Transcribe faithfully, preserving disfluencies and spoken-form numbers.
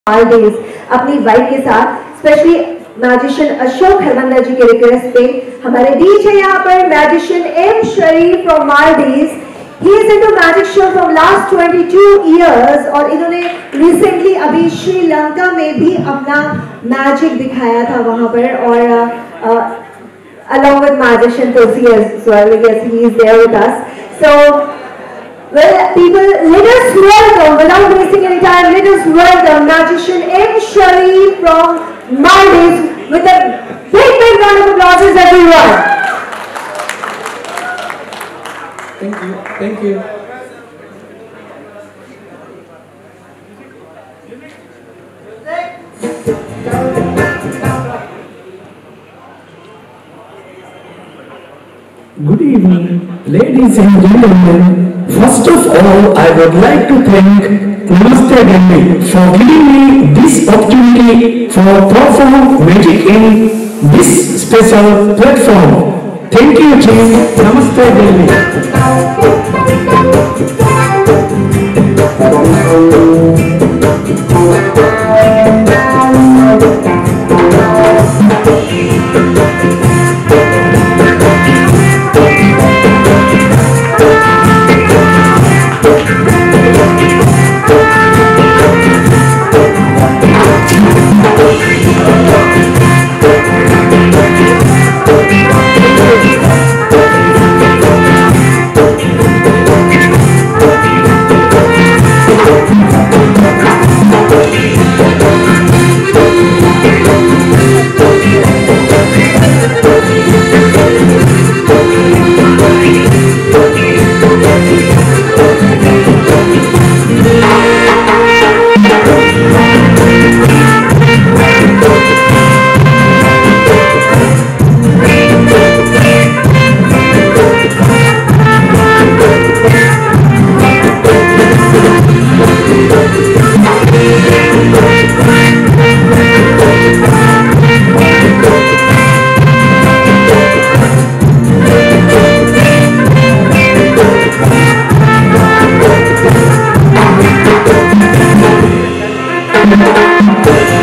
Maldives अपनी wife के साथ स्पेशली मैजिशियन अशोक हरमंदर जी के रिक्वेस्ट पे हमारे बीच है यहाँ पर magician M Sharif from Maldives. He is into magic show from last twenty-two years और इन्होंने रिसेंटली अभी श्रीलंका में भी अपना मैजिक दिखाया था वहाँ पर और along with magician Tosi as well. I guess he is there with us. So well, people, let us welcome, without wasting any time, let us welcome magician M Shareef from Maldives with a big, big round of applause, everyone. Thank you, thank you. Good evening, ladies and gentlemen. First of all, I would like to thank Namaste Delhi for giving me this opportunity for perform magic in this special platform. Thank you, team. Namaste Delhi. Thank you.